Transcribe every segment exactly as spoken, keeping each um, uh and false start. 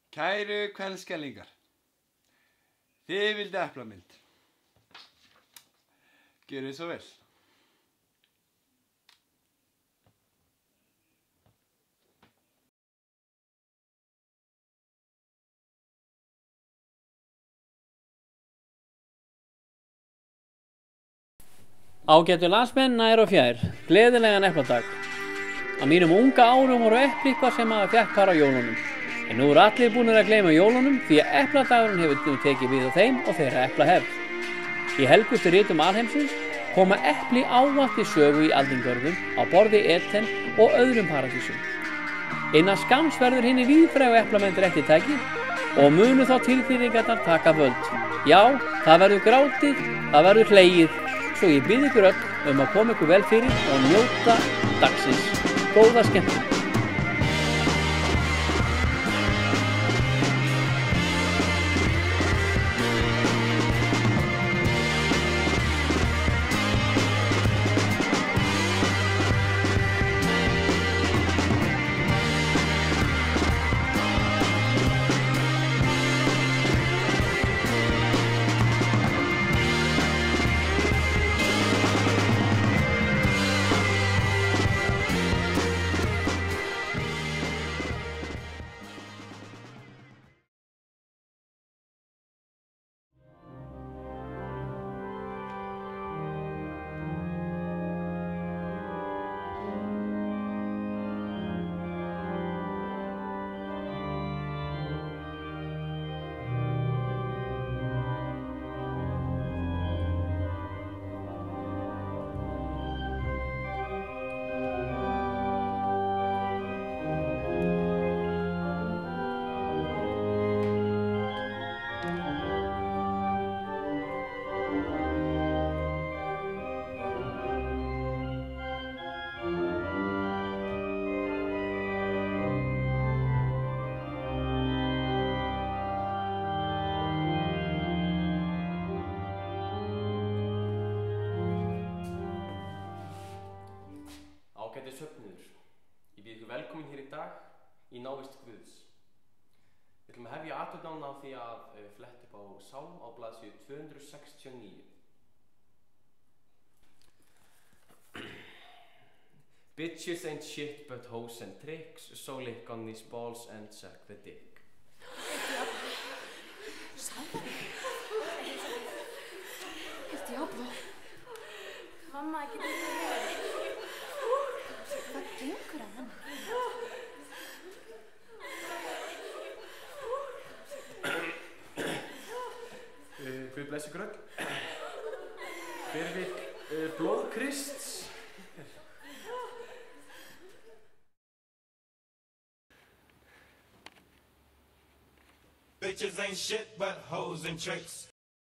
Kæru kvenskælingar, þið vildu eplamynd. Gjörið svo vel. Ágætu landsmenn nær og fjær, gleðilegan epladag. Á mínum unga árum voru epli eitthvað sem maður fékk bara á jólunum. En nú eru allir búnir að gleyma jólunum því að epladagurinn hefur tekið við á þeim og þeirra eplahefð. Í helgustu ritum alheimsins koma epli ávallt í sögu í aldingörðum á borði Eden og öðrum paradísum. Innan skamms verður hinni víðfrægu eplamenn réttitækið og munu þá tilfinningarnar taka völd. Já, það verður grátið, það verður hlegið. Svo ég bið ykkur öll um að koma ykkur vel fyrir og njóta dagsins. Góða skemmtun! Ágæti söfnuður, ég býð ykkur velkomin hér í dag í návist Guðs. Við ætlum að hefja athöfnina á því að uh, fletta upp á sálm á blaðsíðu tvö hundruð sextíu og níu. Bitches ain't shit but hoes and tricks, so lick on these balls and suck the dick. Sæður? Er Diablo? Mamma, ekki þetta. Hvað gengur að henni? Uh, Guð blessi ykkur öll. Hver vill uh, blóð Krists? Bitches ain't shit but hoes and tricks.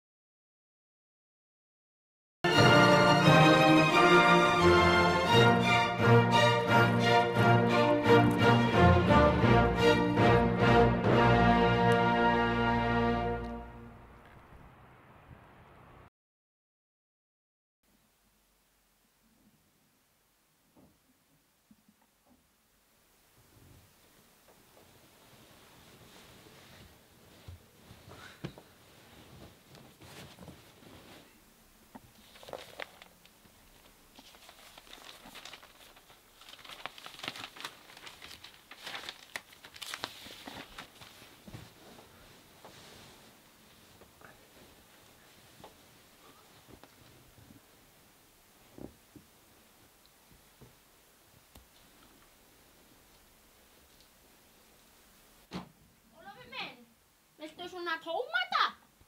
Viltu svona tómata?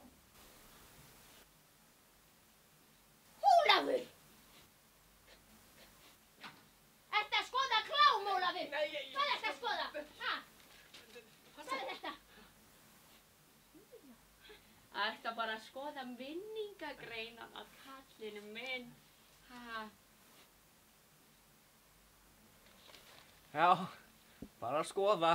Ólafur! Ertu að skoða klám, Ólafur? Nei, ég... Hvað ertu að skoða? Ha? Hvað er þetta? Ertu bara að skoða minningagreinan að kallinu minn? Ha? Já, bara að skoða.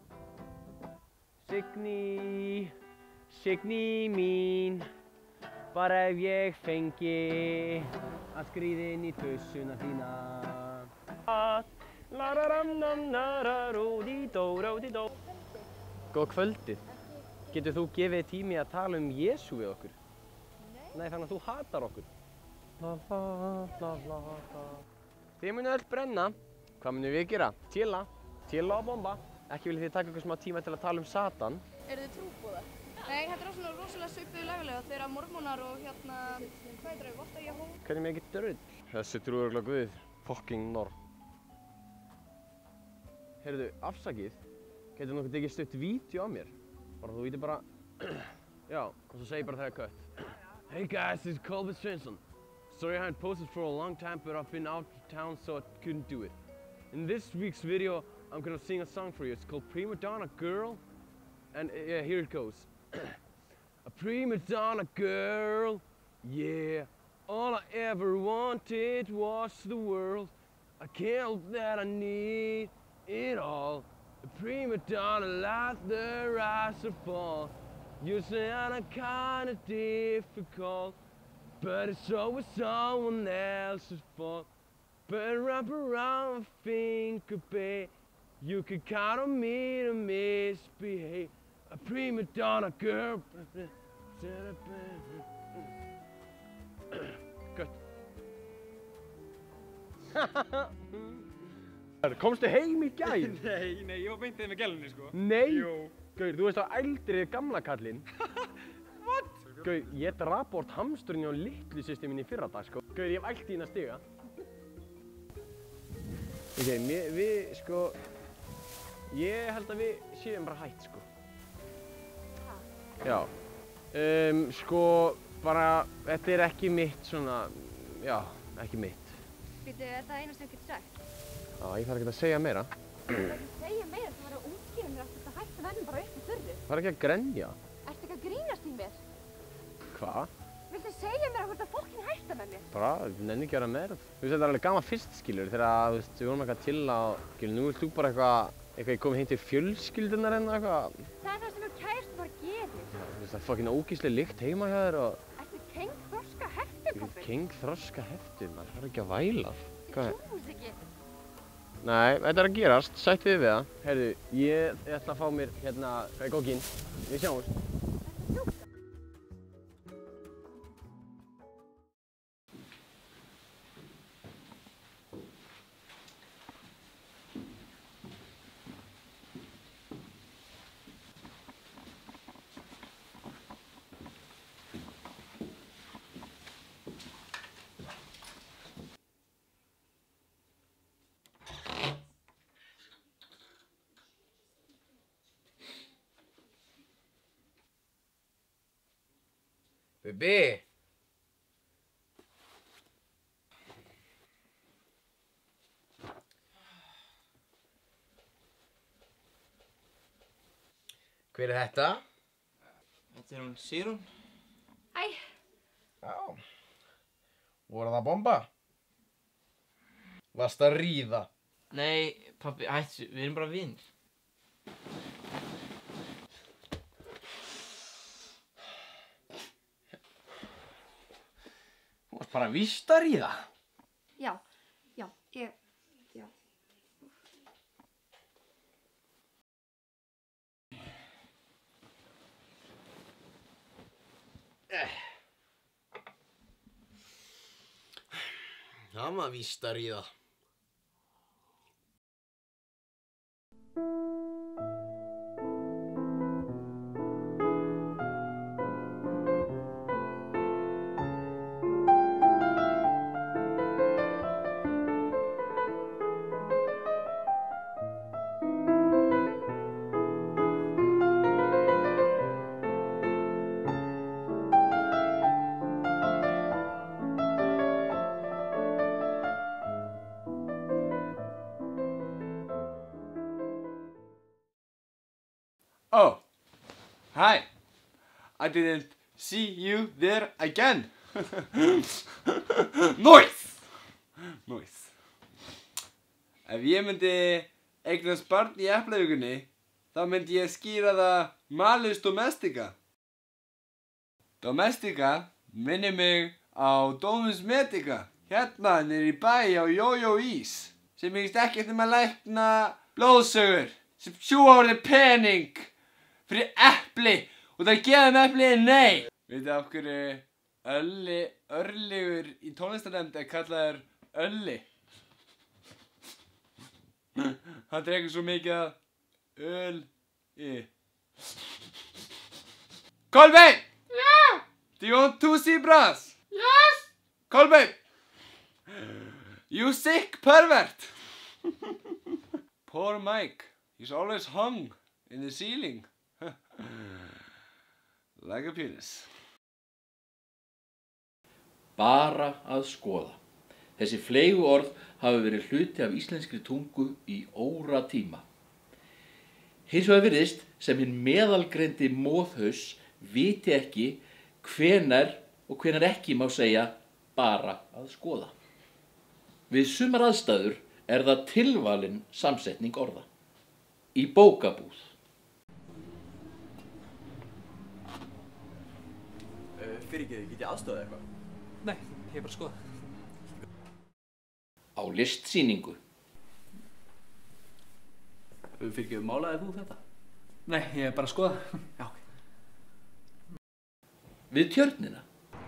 Signý, Signý mín, bara ef ég fengi að skríða inn í tussuna þína. Góða kvöldið. Getur þú gefið tími að tala um Jesú við okkur? Nei, þannig að þú hatar okkur. La la la la la. Þið munu öll brenna. Hvað munum við gera? Tilla. Tilla og bomba. Ekki viljið þið taka ykkur smá tíma til að tala um Satan? Eru þið trúboðar? Nei, þetta er svona rosalega svipuðu lagalega þegar mormónar og hérna, hvað er það, Votta Jehóva? Hvernig mikið drull? Þessi trúir örugglega Guð. Fucking norr. Heyrðu, afsakið. Getur nokkuð tekið stutt vídeo á mér? Bara þú vítir bara, já, og svo segir bara þegar kött. Hey guys, this is Colby Svensson. Sorry I haven't posted for a long time, but I've been out of town so I couldn't do it. In this week's video, I'm gonna sing a song for you. It's called Prima Donna Girl. And uh, yeah, here it goes. A prima donna girl, yeah. All I ever wanted was the world. I can't help that I need it all. A prima donna like the rise or fall. You say I'm kinda difficult, but it's always someone else's fault. But wrap around my finger, babe. You can count on me to misbehave. A prima donna girl. Gött. Komstu heim í gær? Nei, nei, ég var beintið með gælunni, sko. Nei? Jú. Gaur, þú veist á eldrið gamla kallinn. What? Gaur, ég drap bort hamsturinn á litlu systir minni í fyrra dag, sko. Gaur, ég hef ælt í hérna stiga. Ok, mér, við, sko, ég held að við séum bara hætt, sko. Hæ? Já. Um, sko, bara, þetta er ekki mitt svona, já, ekki mitt. Býtu, er það eina sem þú getur sagt? Já, ég þarf ekki að segja meira. Það er ekki að segja meira, þú verður ungir mér að þetta hægt að verðum bara upp í þurru. Það er ekki að grenja. Ertu ekki að grínast í mér? Hvað? Viltu segja mér að þetta fokkin hætta með mér? Bara, ég nenni ekki að vera með það. Þú veist, þetta er alveg gaman fyrst, skilur, þegar, þú veist, við vorum eitthvað til á, skilur, nú vilt þú bara eitthvað, eitthvað ég komið heim til fjölskyldunar en eitthvað. Það er það sem þú kærstu bara gerir. Já, þú veist, það er fokkin ógeðsleg lykt heima hjá þér og... Ertu keng þroska heftu, pabbi? Keng þroska heftu, maður þarf ekki að væla. Ég trúi ekki. Nei, þetta er að gerast, sættu þið við það. Heyrðu, ég ætla að fá mér, hérna, hvað er gókinn? Við sjáumst. Bibi! Hver er þetta? Þetta er hún Sýrún. Æ. Já. Voru það bomba? Varst að ríða? Nei, pabbi, hættu, við erum bara vinir. Þú varst bara víst að ríða? Já, já, ég, já. Það var víst að ríða. Oh, hi. I didn't see you there again. Noise! Noise. Ef ég myndi eignast barn í eplavíkunni, þá myndi ég skýra það Malus domestica. Domestica Minni mig á Domus Medica, hérna niður í bæ á Jójó Ís, sem hyggst ekkert um að lækna blóðsugur, sem sjúga úr þér pening fyrir epli og það gefa þeim eplið nei. Vitið af hverju Ölli Örlygur í tónlistarnefnd er kallaður Ölli? Hann dregur svo mikið að öl-i. Kolbeinn! Yeah! Do you want two zebras? Yes! Kolbeinn! You sick pervert! Poor Mike. He's always hung in the ceiling. Like a penis. Bara að skoða. Þessi fleygu orð hafa verið hluti af íslenskri tungu í óratíma. Hins vegar virðist sem hinn meðalgreindi móðhaus viti ekki hvenær og hvenær ekki má segja bara að skoða. Við sumar aðstæður er það tilvalin samsetning orða. Í bókabúð. Uh, Fyrirgeðu, get ég aðstofað eitthvað? Nei, ég er bara að skoða. Á listsýningu. Fyrirgeðu, málaði þú þetta? Nei, ég er bara að skoða. Já, ok. Við tjörnina.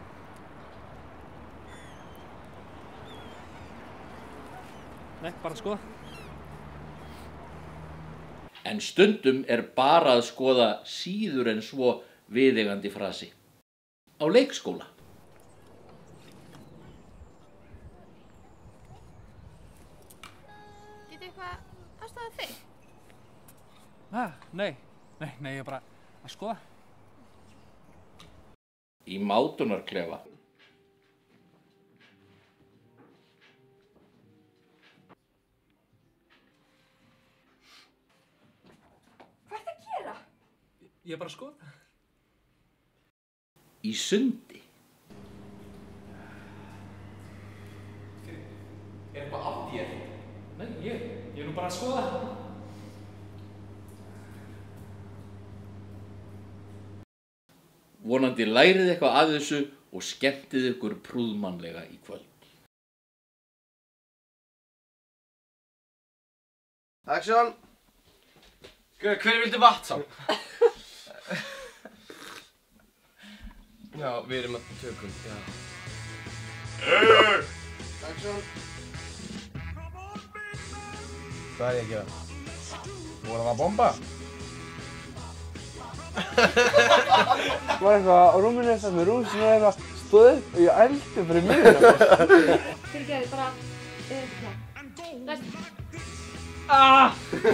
Nei, bara að skoða. En stundum er bara að skoða síður en svo viðeigandi frasi. Á leikskóla. Getið eitthvað aðstofað þig? Ah, nei, nei, nei, ég er bara að skoða. Í mátunarklefa. Hvað ertu að gera? Ég er bara að skoða. Í sundi. Er eitthvað af þér? Nei, ég, ég er nú bara að skoða. Vonandi lærið eitthvað að þessu og skemmtið ykkur prúðmannlega í kvöld. Action! Hver vildi vatn sá? Já, við erum að tökum, já. Action! Hvað er ég að gera? Vorum við að bomba? Var eitthvað á rúminu þess með rúsinu og eitthvað stóð upp og ég ældi fyrir miðuna. Fyrirgeðu, bara, uh, já. Læst. Ah!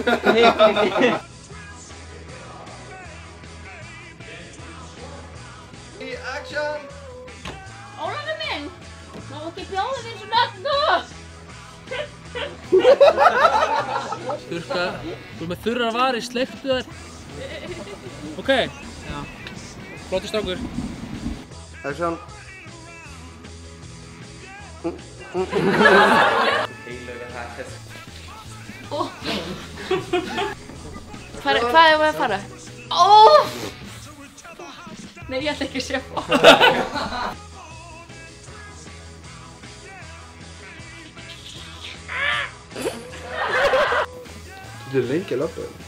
Í action! Ólafur minn, má ekki bjóða þér svo nöfnu? Þurrka, þú er með þurrar varir, slepptu þær. Ok. Já. Flottur strákur. Action! Heilögu hætt. Hvað er það að fara? Ó! Nei, ég ætla ekki að sjá á. Þetta er lengi að labba þér.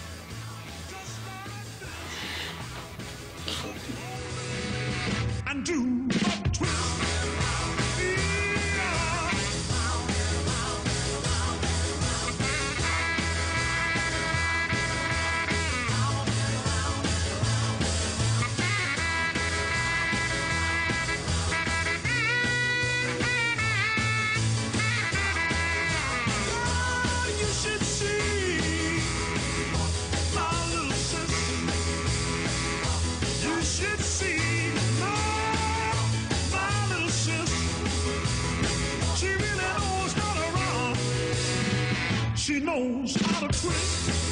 She knows how to twist.